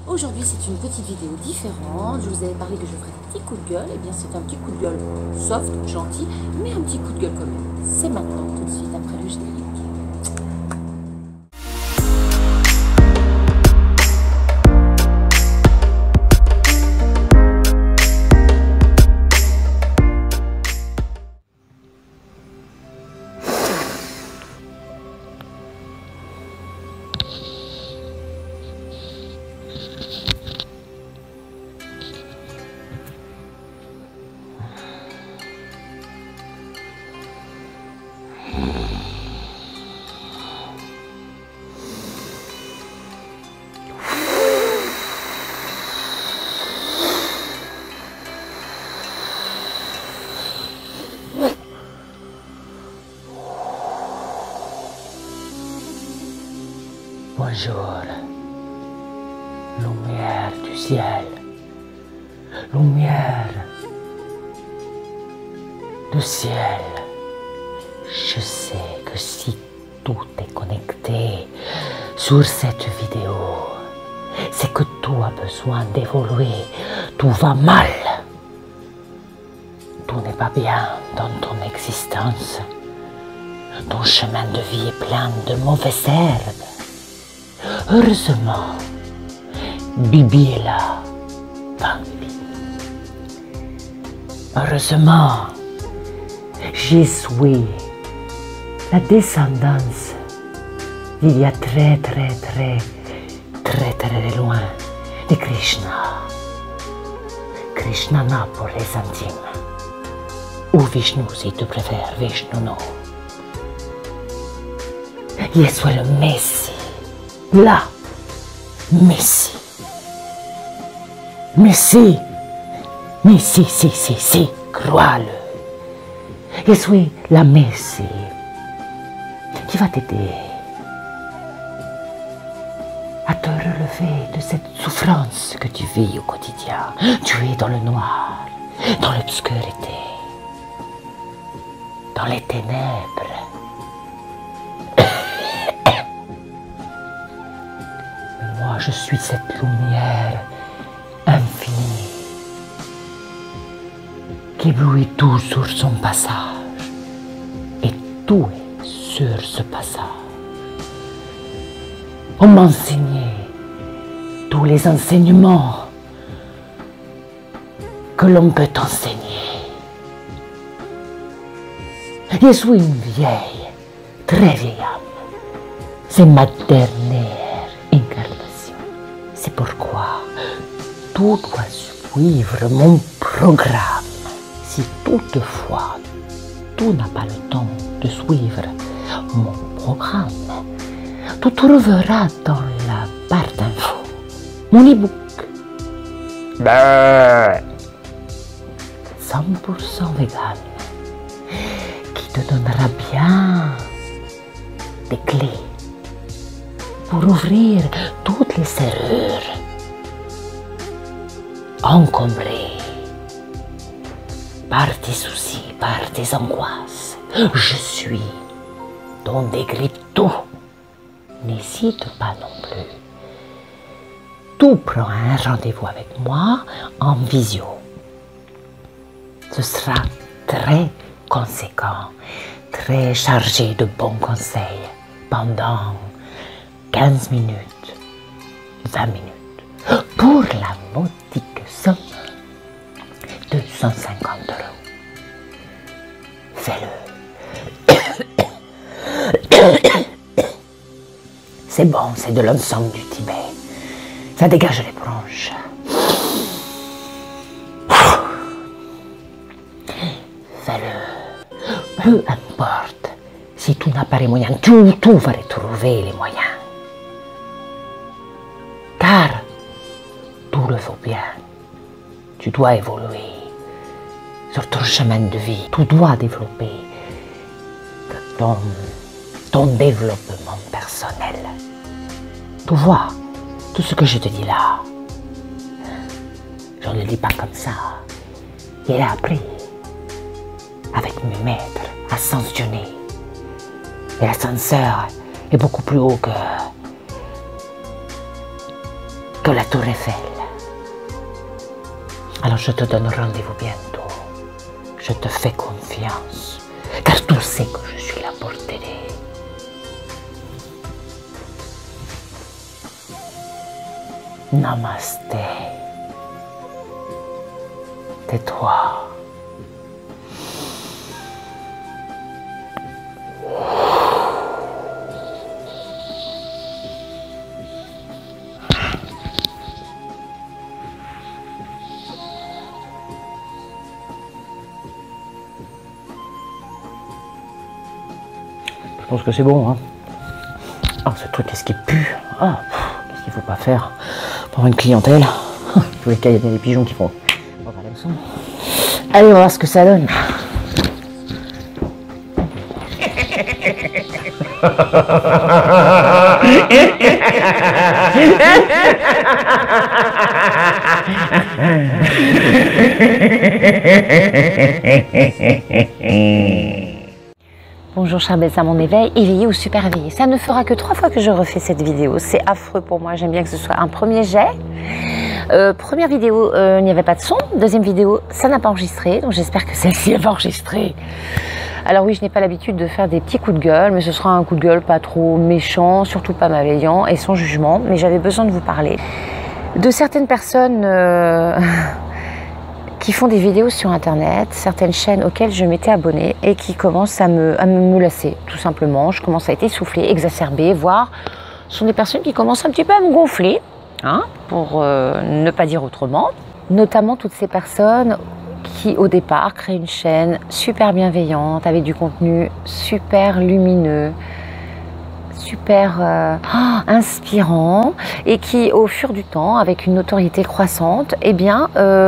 Aujourd'hui, c'est une petite vidéo différente. Je vous avais parlé que je ferais des petits coups de gueule. Et bien, c'est un petit coup de gueule soft, gentil, mais un petit coup de gueule quand même. C'est maintenant, tout de suite, après le générique. Bonjour, lumière du ciel, lumière du ciel. Je sais que si tout est connecté sur cette vidéo, c'est que tout a besoin d'évoluer, tout va mal, tout n'est pas bien dans ton existence, ton chemin de vie est plein de mauvaises herbes. Heureusement, Bibi est là, Bambi. Heureusement, j'ai suis la descendance d'il y a très loin de Krishna. Krishnana pour les intimes. Ou Vishnu si tu préfères, Vishnu non. Je suis le Messie. Là, Messie. Messie. Mais si, crois-le. Je suis la Messie qui va t'aider à te relever de cette souffrance que tu vis au quotidien. Tu es dans le noir, dans l'obscurité, dans les ténèbres. Moi, je suis cette lumière infinie qui éblouit tout sur son passage. Et tout est sur ce passage. On m'a enseigné tous les enseignements que l'on peut enseigner. Je suis une vieille, très vieille âme. C'est ma dernière incarnation. C'est pourquoi tout doit suivre mon programme. Si toutefois tu n'as pas le temps de suivre mon programme, tu trouveras dans la barre d'infos mon e-book 100% vegan qui te donnera bien des clés pour ouvrir toutes les serrures encombrées par tes soucis, par tes angoisses. Je suis ton décrypto. N'hésite pas non plus. Tu prends un rendez-vous avec moi en visio. Ce sera très conséquent, très chargé de bons conseils pendant 15 minutes, 20 minutes, pour la modique somme de 150 €. Fais-le. C'est bon, c'est de l'encens du Tibet. Ça dégage les bronches. Fais-le. Peu importe si tu n'as pas les moyens, tu vas retrouver les moyens. Car tout le faut bien. Tu dois évoluer sur ton chemin de vie. Tu dois développer ton développement personnel. Tu vois, tout ce que je te dis là, je ne le dis pas comme ça. Il a appris avec mes maîtres ascensionnés. Et l'ascenseur est beaucoup plus haut que que la Tour Eiffel. Alors je te donne rendez-vous bientôt. Je te fais confiance, car tu sais que je suis là pour t'aider. Namasté. Tais-toi. Je pense que c'est bon, hein. Ah, ce truc, qu'est-ce qui pue? Ah, qu'est-ce qu'il faut pas faire pour une clientèle? Tous les cas, il y a des pigeons qui font. On va voir la leçon. Allez, on va voir ce que ça donne. Bonjour chers belles à mon éveil, éveillé ou super éveillé. Ça ne fera que 3 fois que je refais cette vidéo. C'est affreux pour moi, j'aime bien que ce soit un premier jet. Première vidéo, il n'y avait pas de son. Deuxième vidéo, ça n'a pas enregistré. Donc j'espère que celle-ci va enregistrer. Alors oui, je n'ai pas l'habitude de faire des petits coups de gueule, mais ce sera un coup de gueule pas trop méchant, surtout pas malveillant et sans jugement. Mais j'avais besoin de vous parler de certaines personnes qui font des vidéos sur internet, certaines chaînes auxquelles je m'étais abonnée et qui commencent à me lasser, tout simplement. Je commence à être essoufflée, exacerbée, voire ce sont des personnes qui commencent un petit peu à me gonfler, hein, pour ne pas dire autrement. Notamment toutes ces personnes qui au départ créent une chaîne super bienveillante, avec du contenu super lumineux, super inspirant, et qui au fur du temps, avec une notoriété croissante, eh bien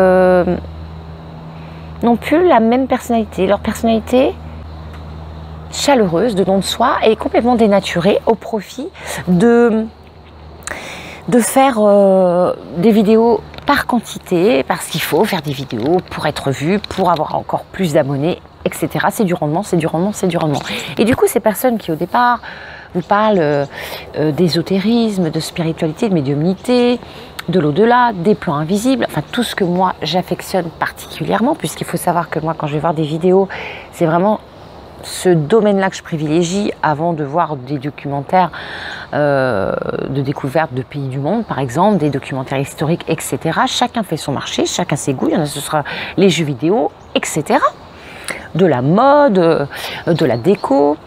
n'ont plus la même personnalité. Leur personnalité chaleureuse, de don de soi, est complètement dénaturée au profit de faire des vidéos par quantité, parce qu'il faut faire des vidéos pour être vu, pour avoir encore plus d'abonnés, etc. C'est du rendement, c'est du rendement, c'est du rendement. Et du coup, ces personnes qui au départ vous parlent d'ésotérisme, de spiritualité, de médiumnité, de l'au-delà, des plans invisibles, enfin tout ce que moi j'affectionne particulièrement, puisqu'il faut savoir que moi quand je vais voir des vidéos, c'est vraiment ce domaine-là que je privilégie avant de voir des documentaires de découverte de pays du monde, par exemple, des documentaires historiques, etc. Chacun fait son marché, chacun ses goûts, il y en a, ce sera les jeux vidéo, etc. De la mode, de la déco.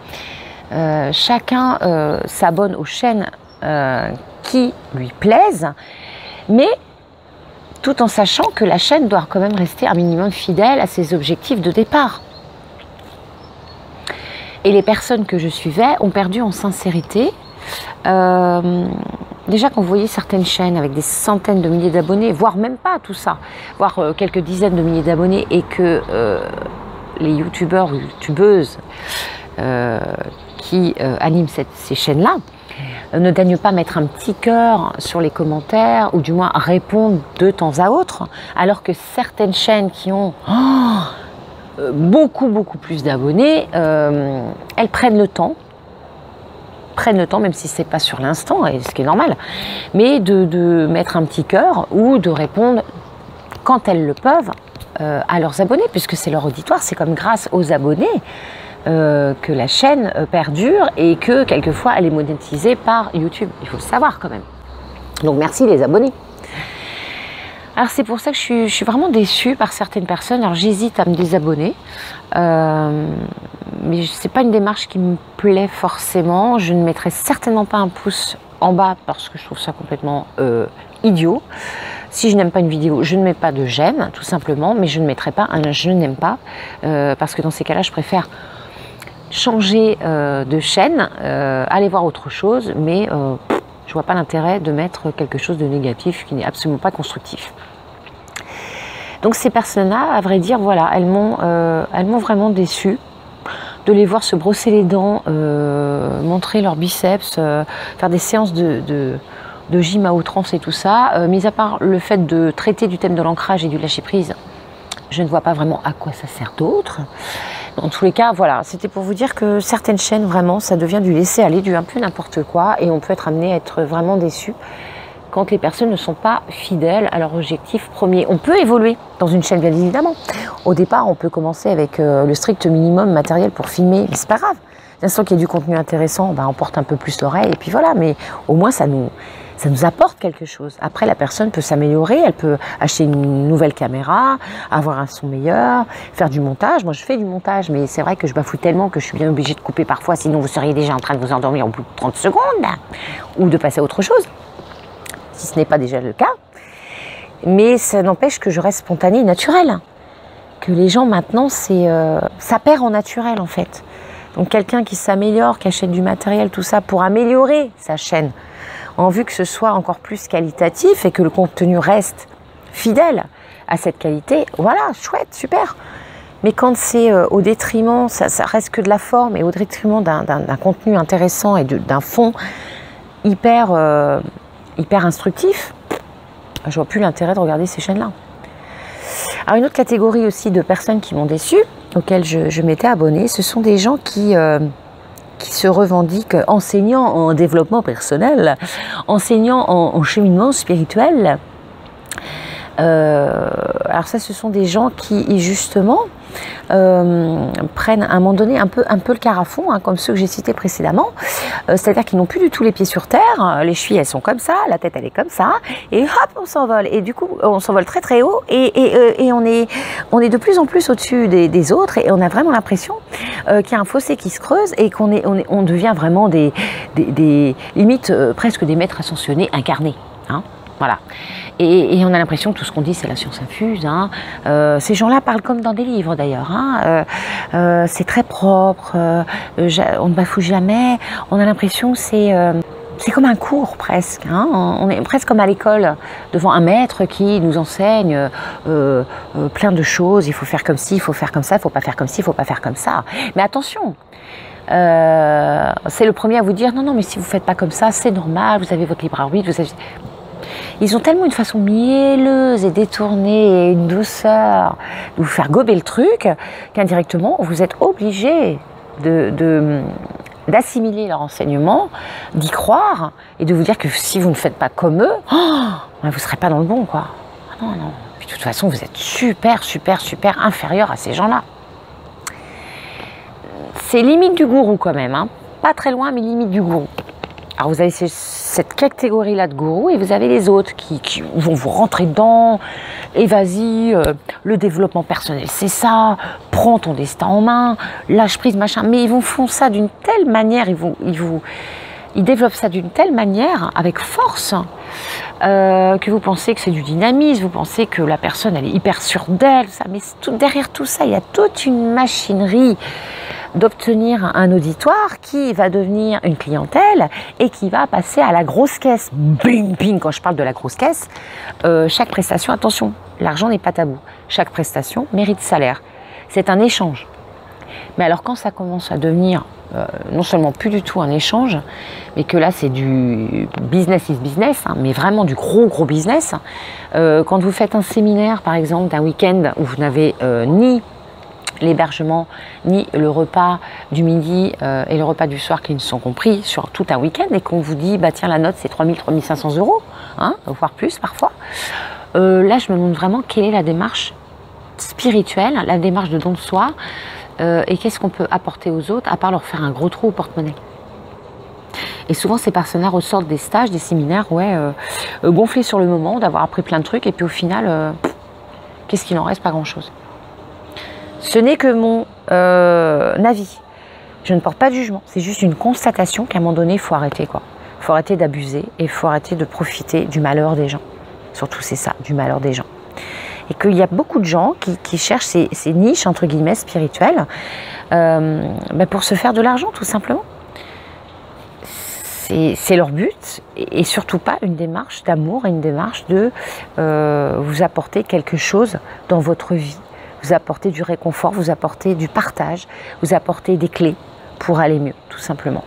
Chacun s'abonne aux chaînes qui lui plaisent, mais tout en sachant que la chaîne doit quand même rester un minimum fidèle à ses objectifs de départ. Et les personnes que je suivais ont perdu en sincérité. Déjà quand vous voyez certaines chaînes avec des centaines de milliers d'abonnés, voire même pas tout ça, voire quelques dizaines de milliers d'abonnés, et que les youtubeurs ou youtubeuses qui animent ces chaînes-là ne daignent pas mettre un petit cœur sur les commentaires, ou du moins répondre de temps à autre, alors que certaines chaînes qui ont beaucoup plus d'abonnés, elles prennent le temps, même si c'est pas sur l'instant, et ce qui est normal, mais de mettre un petit cœur ou de répondre quand elles le peuvent à leurs abonnés, puisque c'est leur auditoire. C'est comme grâce aux abonnés que la chaîne perdure et que quelquefois elle est monétisée par YouTube. Il faut le savoir quand même. Donc merci les abonnés. Alors c'est pour ça que je suis vraiment déçue par certaines personnes. Alors j'hésite à me désabonner, mais c'est pas une démarche qui me plaît forcément. Je ne mettrai certainement pas un pouce en bas parce que je trouve ça complètement idiot. Si je n'aime pas une vidéo, je ne mets pas de j'aime, tout simplement, mais je ne mettrai pas un je n'aime pas, parce que dans ces cas-là, je préfère changer de chaîne, aller voir autre chose, mais je vois pas l'intérêt de mettre quelque chose de négatif qui n'est absolument pas constructif. Donc ces personnes-là, à vrai dire, voilà, elles m'ont vraiment déçue. De les voir se brosser les dents, montrer leurs biceps, faire des séances de gym à outrance et tout ça, mis à part le fait de traiter du thème de l'ancrage et du lâcher-prise, je ne vois pas vraiment à quoi ça sert d'autre. Dans tous les cas, voilà, c'était pour vous dire que certaines chaînes, vraiment, ça devient du laisser-aller, du un peu n'importe quoi, et on peut être amené à être vraiment déçu quand les personnes ne sont pas fidèles à leur objectif premier. On peut évoluer dans une chaîne, bien évidemment. Au départ, on peut commencer avec le strict minimum matériel pour filmer, mais c'est pas grave. L'instant qu'il y a du contenu intéressant, on porte un peu plus l'oreille, et puis voilà, mais au moins ça nous apporte quelque chose. Après, la personne peut s'améliorer, elle peut acheter une nouvelle caméra, avoir un son meilleur, faire du montage. Moi, je fais du montage, mais c'est vrai que je bafouille tellement que je suis bien obligée de couper parfois, sinon vous seriez déjà en train de vous endormir au bout de 30 secondes, ou de passer à autre chose, si ce n'est pas déjà le cas. Mais ça n'empêche que je reste spontanée et naturelle. Que les gens, maintenant, ça perd en naturel, en fait. Donc, quelqu'un qui s'améliore, qui achète du matériel, tout ça, pour améliorer sa chaîne, en vue que ce soit encore plus qualitatif et que le contenu reste fidèle à cette qualité, voilà, chouette, super. Mais quand c'est au détriment, ça reste que de la forme, et au détriment d'un contenu intéressant et d'un fond hyper instructif, je vois plus l'intérêt de regarder ces chaînes-là. Alors, une autre catégorie aussi de personnes qui m'ont déçue, auxquelles je m'étais abonnée, ce sont des gens qui se revendiquent enseignants en développement personnel, enseignants en cheminement spirituel. Alors ça, ce sont des gens qui, justement, prennent à un moment donné un peu le carafon, comme ceux que j'ai cités précédemment. C'est-à-dire qu'ils n'ont plus du tout les pieds sur terre, les chevilles elles sont comme ça, la tête elle est comme ça, et hop, on s'envole. Et du coup, on s'envole très très haut, et on est de plus en plus au-dessus des autres, et on a vraiment l'impression qu'il y a un fossé qui se creuse, et on devient vraiment des limites presque des maîtres ascensionnés incarnés. Voilà. Et on a l'impression que tout ce qu'on dit, c'est la science infuse. Ces gens-là parlent comme dans des livres, d'ailleurs. C'est très propre, on ne bafoue jamais. On a l'impression que c'est comme un cours, presque. On est presque comme à l'école, devant un maître qui nous enseigne plein de choses. Il faut faire comme ci, il faut faire comme ça, il ne faut pas faire comme ci, il ne faut pas faire comme ça. Mais attention, c'est le premier à vous dire, non, mais si vous ne faites pas comme ça, c'est normal, vous avez votre libre arbitre, vous avez... Ils ont tellement une façon mielleuse et détournée et une douceur de vous faire gober le truc qu'indirectement, vous êtes obligé d'assimiler leur enseignement, d'y croire et de vous dire que si vous ne faites pas comme eux, vous ne serez pas dans le bon, quoi. Non. Puis de toute façon, vous êtes super inférieur à ces gens-là. C'est limite du gourou quand même, pas très loin, mais limite du gourou. Alors vous avez cette catégorie-là de gourous et vous avez les autres qui vont vous rentrer dedans. Et vas-y, le développement personnel, c'est ça. Prends ton destin en main, lâche prise, machin. Mais ils vous font ça d'une telle manière, ils développent ça d'une telle manière, avec force, que vous pensez que c'est du dynamisme, vous pensez que la personne, elle est hyper sûre d'elle. Mais derrière tout ça, il y a toute une machinerie d'obtenir un auditoire qui va devenir une clientèle et qui va passer à la grosse caisse. Bing, bing, quand je parle de la grosse caisse, chaque prestation, attention, l'argent n'est pas tabou. Chaque prestation mérite salaire. C'est un échange. Mais alors quand ça commence à devenir non seulement plus du tout un échange, mais que là c'est du business is business, mais vraiment du gros business, quand vous faites un séminaire par exemple d'un week-end où vous n'avez ni l'hébergement, ni le repas du midi et le repas du soir qui ne sont compris sur tout un week-end et qu'on vous dit, tiens, la note c'est 3 000, 3 500 euros, voire plus parfois. Là, je me demande vraiment quelle est la démarche spirituelle, la démarche de don de soi et qu'est-ce qu'on peut apporter aux autres à part leur faire un gros trou au porte-monnaie. Et souvent, ces personnes-là ressortent des stages, des séminaires, gonflés sur le moment, d'avoir appris plein de trucs et puis au final, qu'est-ce qu'il en reste? Pas grand-chose. Ce n'est que mon avis. Je ne porte pas de jugement. C'est juste une constatation qu'à un moment donné, il faut arrêter, quoi. Il faut arrêter d'abuser et il faut arrêter de profiter du malheur des gens. Surtout, c'est ça, du malheur des gens. Et qu'il y a beaucoup de gens qui cherchent ces niches, entre guillemets, spirituelles, pour se faire de l'argent, tout simplement. C'est leur but et surtout pas une démarche d'amour et une démarche de vous apporter quelque chose dans votre vie. Vous apporter du réconfort, vous apporter du partage, vous apporter des clés pour aller mieux, tout simplement.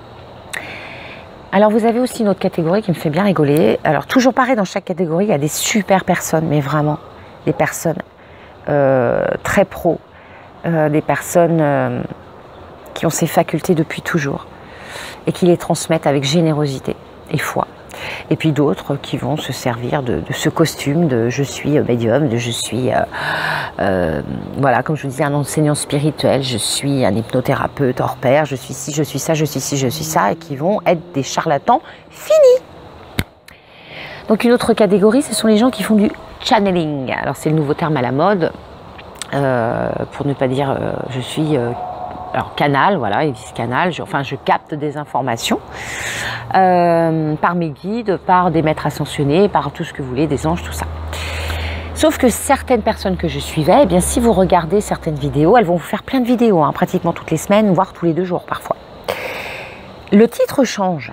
Alors vous avez aussi une autre catégorie qui me fait bien rigoler. Alors toujours pareil, dans chaque catégorie, il y a des super personnes, mais vraiment des personnes très pro, des personnes qui ont ces facultés depuis toujours et qui les transmettent avec générosité et foi. Et puis d'autres qui vont se servir de ce costume de je suis médium, de je suis, voilà, comme je vous disais, un enseignant spirituel, je suis un hypnothérapeute hors pair, je suis ci, je suis ça, je suis ci, je suis ça, et qui vont être des charlatans finis. Donc une autre catégorie, ce sont les gens qui font du channeling. Alors c'est le nouveau terme à la mode, pour ne pas dire je suis... alors canal, voilà, ils disent canal, je capte des informations par mes guides, par des maîtres ascensionnés, par tout ce que vous voulez, des anges, tout ça. Sauf que certaines personnes que je suivais, eh bien, si vous regardez certaines vidéos, elles vont vous faire plein de vidéos, hein, pratiquement toutes les semaines, voire tous les 2 jours parfois. Le titre change.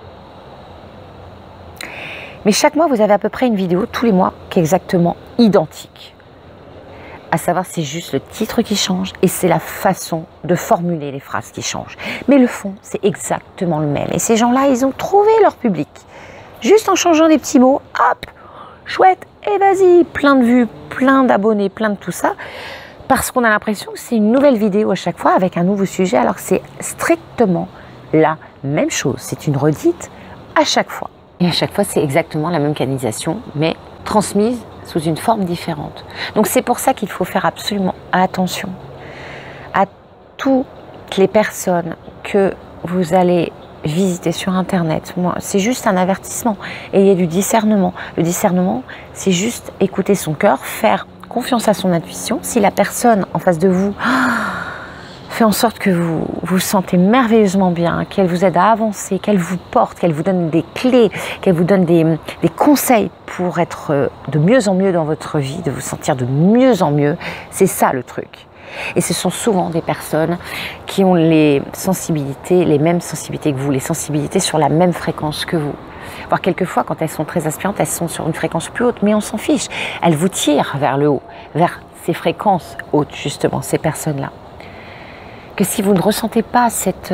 Mais chaque mois, vous avez à peu près une vidéo, tous les mois, qui est exactement identique. À savoir, c'est juste le titre qui change et c'est la façon de formuler les phrases qui change. Mais le fond, c'est exactement le même. Et ces gens-là, ils ont trouvé leur public. Juste en changeant des petits mots, hop, chouette, et vas-y, plein de vues, plein d'abonnés, plein de tout ça. Parce qu'on a l'impression que c'est une nouvelle vidéo à chaque fois avec un nouveau sujet, alors que c'est strictement la même chose. C'est une redite à chaque fois. Et à chaque fois, c'est exactement la même canalisation, mais transmise sous une forme différente. Donc c'est pour ça qu'il faut faire absolument attention à toutes les personnes que vous allez visiter sur Internet. Moi, c'est juste un avertissement. Et il y a du discernement. Le discernement, c'est juste écouter son cœur, faire confiance à son intuition. Si la personne en face de vous fait en sorte que vous vous sentez merveilleusement bien, qu'elle vous aide à avancer, qu'elle vous porte, qu'elle vous donne des clés, qu'elle vous donne des conseils pour être de mieux en mieux dans votre vie, de vous sentir de mieux en mieux, c'est ça le truc. Et ce sont souvent des personnes qui ont les sensibilités, les mêmes sensibilités que vous, les sensibilités sur la même fréquence que vous. Voire quelquefois, quand elles sont très aspirantes, elles sont sur une fréquence plus haute, mais on s'en fiche. Elles vous tirent vers le haut, vers ces fréquences hautes, justement, ces personnes-là. Que si vous ne ressentez pas cet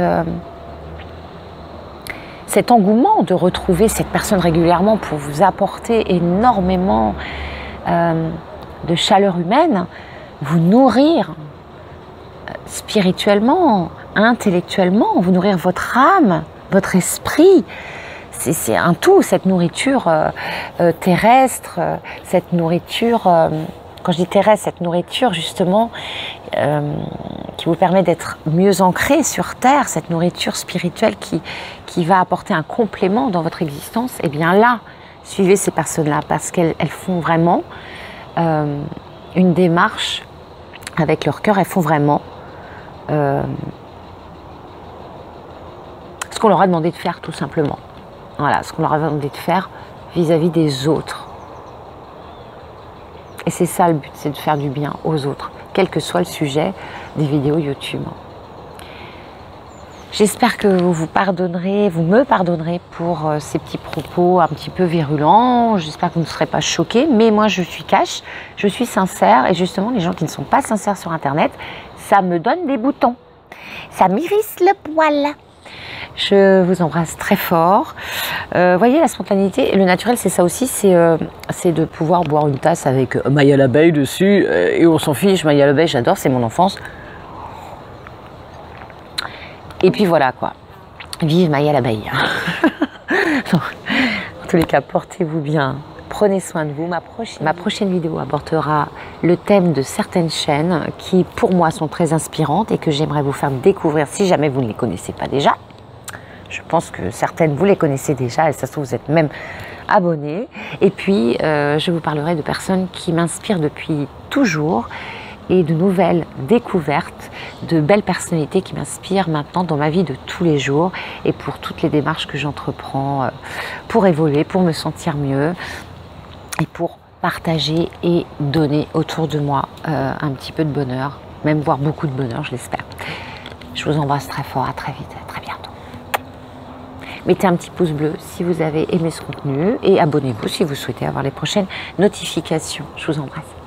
engouement de retrouver cette personne régulièrement pour vous apporter énormément de chaleur humaine, vous nourrir spirituellement, intellectuellement, vous nourrir votre âme, votre esprit, c'est un tout, cette nourriture terrestre, cette nourriture, quand je dis terrestre, cette nourriture justement qui vous permet d'être mieux ancré sur Terre, cette nourriture spirituelle qui va apporter un complément dans votre existence, et bien là, suivez ces personnes-là parce qu'elles font vraiment une démarche avec leur cœur, elles font vraiment ce qu'on leur a demandé de faire tout simplement. Voilà, ce qu'on leur a demandé de faire vis-à-vis des autres. Et c'est ça le but, c'est de faire du bien aux autres, quel que soit le sujet des vidéos YouTube. J'espère que vous me pardonnerez pour ces petits propos un petit peu virulents. J'espère que vous ne serez pas choqués, mais moi je suis cash, je suis sincère, et justement les gens qui ne sont pas sincères sur Internet, ça me donne des boutons, ça m'irrisse le poil. Je vous embrasse très fort. Voyez, la spontanéité, le naturel, c'est ça aussi, c'est de pouvoir boire une tasse avec Maya l'abeille dessus, et on s'en fiche, Maya l'abeille, j'adore, c'est mon enfance. Et puis voilà quoi, vive Maya l'abeille. En tous les cas, portez-vous bien, prenez soin de vous. Ma prochaine vidéo abordera le thème de certaines chaînes qui pour moi sont très inspirantes et que j'aimerais vous faire découvrir si jamais vous ne les connaissez pas déjà. Je pense que certaines vous les connaissez déjà et ça se trouve vous êtes même abonnés. Et puis je vous parlerai de personnes qui m'inspirent depuis toujours et de nouvelles découvertes, de belles personnalités qui m'inspirent maintenant dans ma vie de tous les jours et pour toutes les démarches que j'entreprends pour évoluer, pour me sentir mieux et pour partager et donner autour de moi un petit peu de bonheur, même voire beaucoup de bonheur, je l'espère. Je vous embrasse très fort, à très vite, à très bientôt. Mettez un petit pouce bleu si vous avez aimé ce contenu et abonnez-vous si vous souhaitez avoir les prochaines notifications. Je vous embrasse.